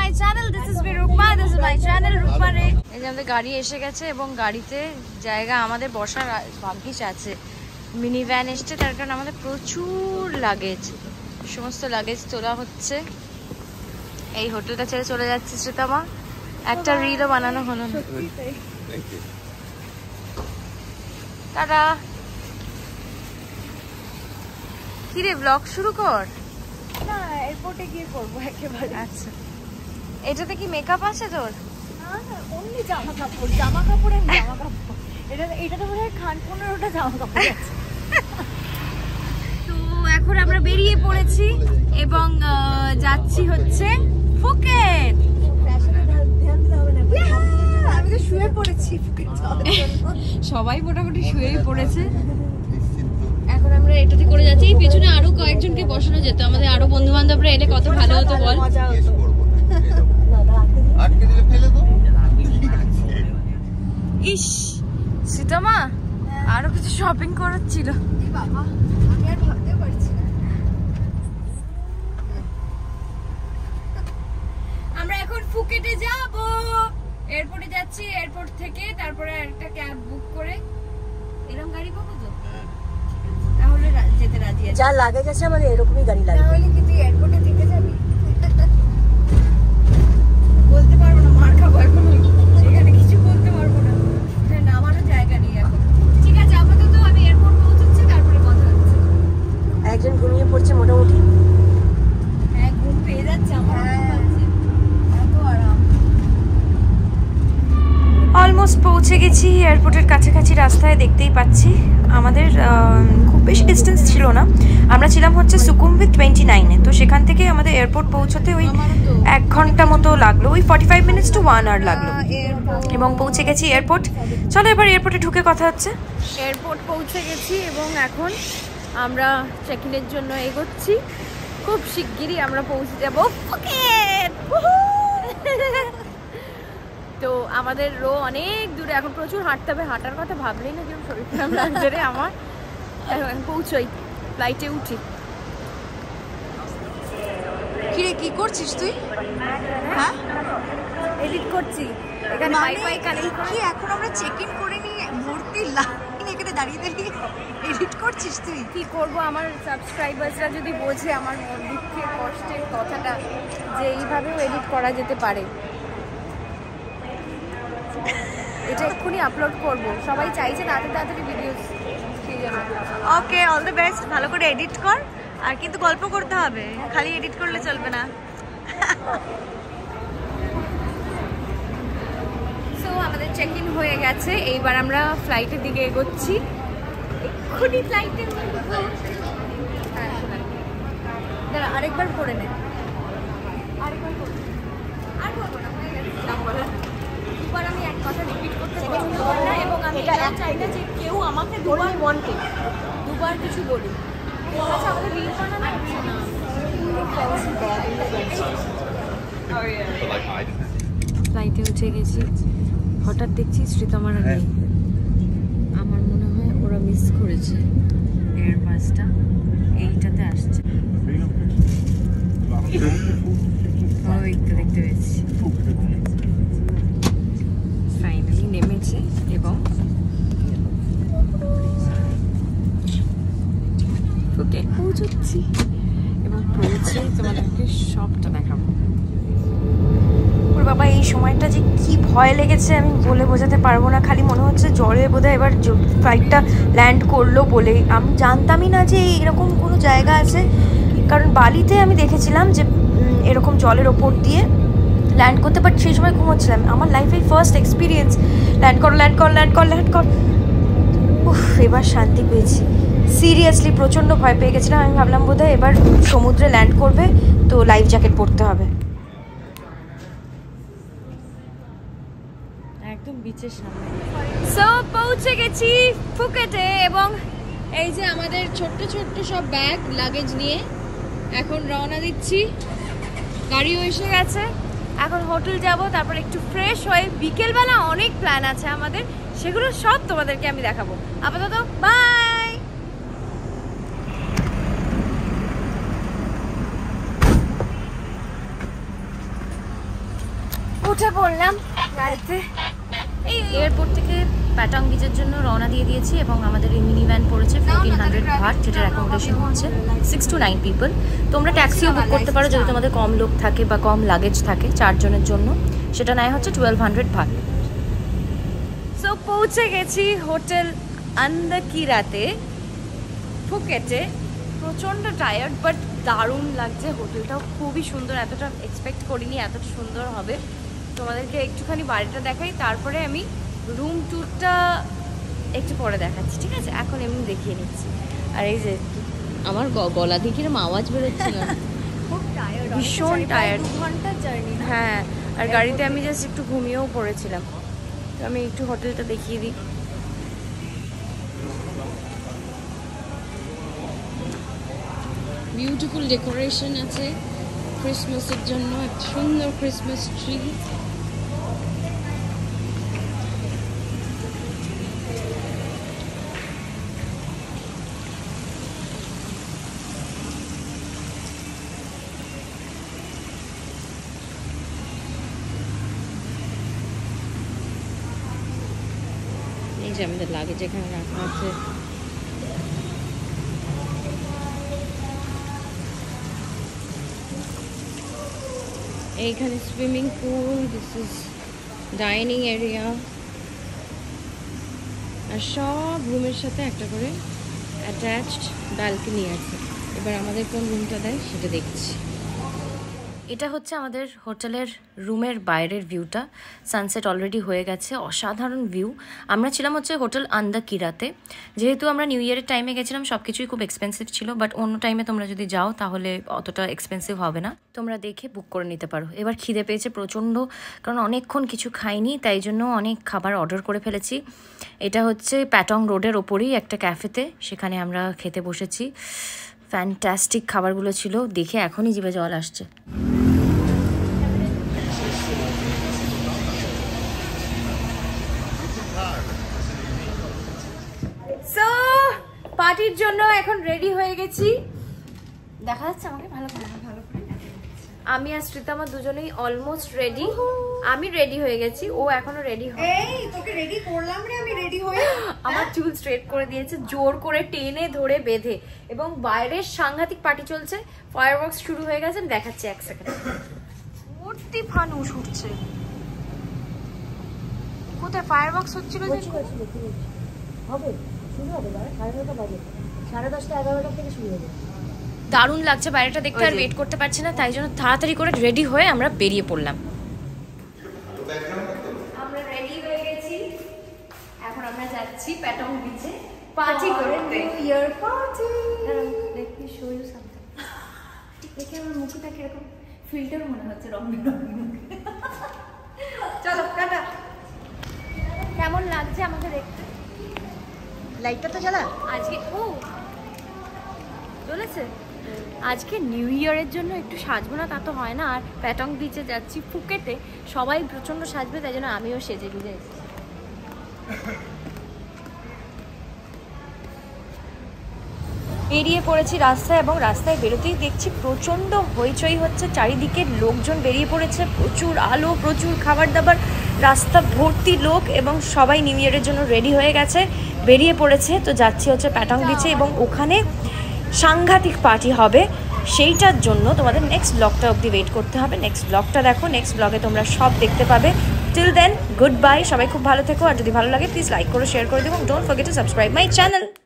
my channel. This is Rooqma. This is my channel Rooqma Re. এই যে আমাদের গাড়ি এসে গেছে এবং গাড়িতে জায়গা আমাদের বসার ভাগ্যিস আছে। মিনি ভ্যান এসছে, তার কারণে আমাদের প্রচুর লাগেজ, সমস্ত লাগেজ তোলা হচ্ছে। এই হোটেলটা ছেড়ে চলে যাচ্ছে শ্রীতমা, একটা রিলও বানানো হলো না। টাটা। কি রে, ব্লগ শুরু কর না, এয়ারপোর্টে গিয়ে করবো একেবারে। আচ্ছা, এটাতে কি মেকআপ আছে তোর? না না, অনলি জামা কাপড়, জামা কাপড় আর জামা কাপড়। এটাতে মনে হয় খান 15টা জামা কাপড় আছে। তো এখন আমরা বেরিয়ে পড়েছি এবং যাচ্ছি হচ্ছে ফুকেট। আমি তো শুয়ে পড়েছি ফুকেট যাওয়ার জন্য। সবাই মোটামুটি শুয়েই পড়েছে। এখন আমরা এটাতে করে যাচ্ছি। এই পেছনে আরো কয়েকজনকে বসানো যেত, আমাদের আরো বন্ধু বান্ধবরা এলে কত ভালো হতো বল। মজা হতো। ইস সীতামা আরো কিছু শপিং করার ছিল। বাবা, আমি আর ভাবতে পারছি না। আমরা এখন ফুকেটে যাব, এয়ারপোর্টে যাচ্ছি। এয়ারপোর্ট থেকে তারপরে একটা ক্যাব বুক করে এরকম গাড়ি পাবো তো, তাহলে যেতে রাজি আছি। যা লাগেজ আছে আমাদের এরকমই গাড়ি লাগবে। তাহলে কি তুই এয়ারপোর্টে থেকে যাবি? বলতে পারবো না, মার খাবো এখন। এখানে কিছু বলতে পারবো না, নামারও জায়গা নেই এখন। ঠিক আছে, আপাতত আমি এয়ারপোর্ট পৌঁছচ্ছি, তারপরে কথা হচ্ছে। একজন ঘুমিয়ে পড়ছে মোটামুটি। হ্যাঁ, ঘুম পেয়ে যাচ্ছে আমার। এত আরাম। অলমোস্ট পৌঁছে গেছি এয়ারপোর্টের কাছাকাছি। রাস্তায় দেখতেই পাচ্ছি আমাদের খুব বেশি ডিস্টেন্স ছিল না, আমরা ছিলাম হচ্ছে সুকুমভিট 29-এ। তো সেখান থেকে আমাদের এয়ারপোর্ট পৌঁছতে ওই 1 ঘন্টা মতো লাগলো, ওই 45 মিনিটস টু 1 আওয়ার লাগলো এবং পৌঁছে গেছি এয়ারপোর্ট। চলো এবার এয়ারপোর্টে ঢুকে কথা হচ্ছে। এয়ারপোর্ট পৌঁছে গেছি এবং এখন আমরা চেক ইনের জন্য এগোচ্ছি। খুব শিগগিরই আমরা পৌঁছে যাব ফুকেট। তো আমাদের রো অনেক দূরে, এখন প্রচুর হাঁটতে হবে। হাঁটার কথা ভাবলেই না কেউ শরীর খারাপ লাগছে রে আমার। এখন পৌঁছই, ফ্লাইটে উঠি। কিরে, কি করছিস তুই? হ্যাঁ, এডিট করছি এখানে। ওয়াইফাই কানেক্ট কি এখন আমরা চেক ইন করে নিয়ে ভর্তি লাইন এখানে দাঁড়িয়ে দাঁড়িয়ে এডিট করছিস তুই? কি করব, আমার সাবস্ক্রাইবার্সরা যদি বোঝে আমার দুঃখের কষ্টের কথাটা, যে এইভাবেও এডিট করা যেতে পারে। এটা এক্ষুনি আপলোড করব, সবাই চাইছে তাড়াতাড়ি video. Okay, all the best. ভালো করে এডিট কর, আর কিন্তু গল্প করতে হবে, খালি এডিট করলে চলবে না। সো আমাদের চেক ইন হয়ে গেছে, এইবার আমরা ফ্লাইটের দিকে এগোচ্ছি। এক্ষুনি ফ্লাইটে উঠবো। দাঁড়া, আরেকবার করে নে। আরেকবার করে আর বলবো না, হয়ে গেছে। দুবার আমি এক কথা রিপিট করতে পছন্দ করি না এবং আমি এটা চাই না যে কেউ আমাকে দুবার কিছু বলি। আচ্ছা, আমাদের রিল বানানো হচ্ছে না। ফ্লাইটে উঠে গেছি, হঠাৎ দেখছি শ্রীতমার নেই। আমার মনে হয় ওরা মিস করেছে এয়ারবাসটা, এইটাতে আসছে। ওই তো দেখতে পেয়েছি, ফাইনালি নেমেছে এবং ফুকেট পৌঁছচ্ছি এবং পৌঁছে তোমাদেরকে সবটা দেখাবো। ওর বাবা, এই সময়টা যে কি ভয় লেগেছে আমি বলে বোঝাতে পারবো না। খালি মনে হচ্ছে জ্বরে বোধহয় এবার ফ্লাইটটা ল্যান্ড করলো বলে। আমি জানতামই না যে এরকম কোনো জায়গা আছে, কারণ বালিতে আমি দেখেছিলাম যে এরকম জলের ওপর দিয়ে ল্যান্ড করতে, বাট সেই সময় ঘুমোচ্ছিলাম। আমার লাইফে ফার্স্ট এক্সপিরিয়েন্স। ল্যান্ড কর। উফ, এবার শান্তি পেয়েছি। সিরিয়াসলি প্রচণ্ড ভয় পেয়ে গেছিলাম। আমি ভাবলাম বোধহয় এবার সমুদ্রে ল্যান্ড করবে, তো লাইফ জ্যাকেট পরতে হবে। একদম বিচের সামনে। সো পৌঁছে গেছি ফুকেটে এবং এই যে আমাদের ছোট্ট ছোট্ট সব ব্যাগ লাগেজ নিয়ে এখন রওনা দিচ্ছি। গাড়িও এসে গেছে, এখন হোটেল যাব, তারপর একটু ফ্রেশ হয়ে বিকেলবেলা অনেক প্ল্যান আছে আমাদের, সেগুলো সব তোমাদেরকে আমি দেখাবো। আপাতত বাই। উঠে পড়লাম গাড়িতে। এই এয়ারপোর্ট থেকে প্যাটাং বিচের জন্য রওনা দিয়ে দিয়েছি এবং আমাদের এই মিনি ভ্যান পড়েছে 1400 ভাট, যেটার অ্যাকোমোডেশন হচ্ছে 6 to 9 পিপল। তোমরা ট্যাক্সিও বুক করতে পারো যদি তোমাদের কম লোক থাকে বা কম লাগেজ থাকে 4 জনের জন্য, সেটা নেয় হচ্ছে 1200 ভাট। সো পৌঁছে গেছি হোটেল আন্দাকিরাতে ফুকেটে। প্রচণ্ড টায়ার্ড বাট দারুণ লাগছে, হোটেলটাও খুবই সুন্দর, এতটা এক্সপেক্ট করিনি এতটা সুন্দর হবে। তোমাদেরকে একটুখানি বাড়িটা দেখাই, তারপরে আমি রুম ট্যুরটা একটু পরে দেখাচ্ছি, ঠিক আছে? এখন এমনি দেখিয়ে নিচ্ছি। আর এই যে আমার গলা দিয়ে কিরম আওয়াজ বেরোচ্ছিল, খুব টায়ার্ড, ভীষণ টায়ার্ড, 2 ঘন্টার জার্নি। হ্যাঁ। আর গাড়িতে আমি জাস্ট একটু ঘুমিয়েও পড়েছিলাম। তো আমি একটু হোটেলটা দেখিয়ে দিই। বিউটিফুল ডেকোরেশন আছে ক্রিসমাসের জন্য, একটা সুন্দর ক্রিসমাস ট্রি। এই যে আমাদের লাগেজ এখানে রাখা আছে। এইখানে swimming pool, this is dining area, আর সব রুমের সাথে একটা করে অ্যাটাচড ব্যালকনি আছে। এবার আমাদের কোন রুমটা দেয় সেটা দেখছি। এটা হচ্ছে আমাদের হোটেলের রুমের বাইরের ভিউটা। সানসেট অলরেডি হয়ে গেছে, অসাধারণ ভিউ। আমরা ছিলাম হচ্ছে হোটেল আন্দাকিরাতে। যেহেতু আমরা নিউ ইয়ারের টাইমে গেছিলাম, সব কিছুই খুব এক্সপেন্সিভ ছিল, বাট অন্য টাইমে তোমরা যদি যাও তাহলে অতটা এক্সপেন্সিভ হবে না, তোমরা দেখে বুক করে নিতে পারো। এবার খিদে পেয়েছে প্রচণ্ড, কারণ অনেকক্ষণ কিছু খাইনি, তাই জন্য অনেক খাবার অর্ডার করে ফেলেছি। এটা হচ্ছে প্যাটং রোডের ওপরেই একটা ক্যাফেতে, সেখানে আমরা খেতে বসেছি। ফ্যান্টাস্টিক খাবারগুলো ছিল, দেখে এখনই জিভে জল আসছে। সো পার্টির জন্য এখন রেডি হয়ে গেছি। দেখা যাচ্ছে আমাকে ভালো করে? আমি আর শ্রীতা আমার দুজনেই অলমোস্ট রেডি। আমি রেডি হয়ে গেছি, ও এখনো রেডি হয়। এই তোকে রেডি করলাম রে, আমি রেডি হয়ে আমার চুল স্ট্রেট করে দিয়েছে, জোর করে টেনে ধরে বেঁধে, এবং বাইরের সাংঘাতিক পার্টি চলছে। ফায়ারওয়ার্কস শুরু হয়ে গেছে, আমি দেখাচ্ছি 1 সেকেন্ড। মূর্তি ফানুস উঠছে। কোথায় ফায়ারওয়ার্কস হচ্ছিল? হবে শুরু হবে 9:30 বাজে, 10:30 11টা থেকে শুরু হবে। দারুণ লাগছে বাইরেটা দেখতে, আর ওয়েট করতে পারছি না, তাই জন্য তাড়াতাড়ি করে রেডি হয়ে আমরা বেরিয়ে পড়লাম। আমরা রেডি হয়ে গেছি, এখন আমরা যাচ্ছি প্যাটং বিচে পার্টি করতে। Year party. Let me show you something. দেখে আমার মুখটা কিরকম ফিল্টার মনে হচ্ছে, রং বেরঙের। চলো টাটা। কেমন লাগছে আমাকে দেখতে? লাইটটা তো জ্বালা। আজকে চলেছে। আজকে নিউ ইয়ারের জন্য একটু সাজবো না তা তো হয় না। আর প্যাটং বিচে যাচ্ছি ফুকেটে, সবাই প্রচণ্ড সাজবে, তাই জন্য আমিও সেজে গুজে এসেছি। বেরিয়ে পড়েছি রাস্তায়, এবং রাস্তায় বেরোতেই দেখছি প্রচণ্ড হইচই হচ্ছে, চারিদিকে লোকজন বেরিয়ে পড়েছে, প্রচুর আলো, প্রচুর খাবার দাবার, রাস্তা ভর্তি লোক, এবং সবাই নিউ ইয়ারের জন্য রেডি হয়ে গেছে, বেরিয়ে পড়েছে। তো যাচ্ছি হচ্ছে প্যাটং বিচে, এবং ওখানে সাংঘাতিক পার্টি হবে। সেইটার জন্য তোমাদের নেক্সট ব্লগটা অবধি ওয়েট করতে হবে। নেক্সট ব্লগটা দেখো, নেক্সট ব্লগে তোমরা সব দেখতে পাবে। টিল দেন গুড বাই, সবাই খুব ভালো থেকো। আর যদি ভালো লাগে প্লিজ লাইক করো, শেয়ার করে দেবো, don't forget to subscribe my channel.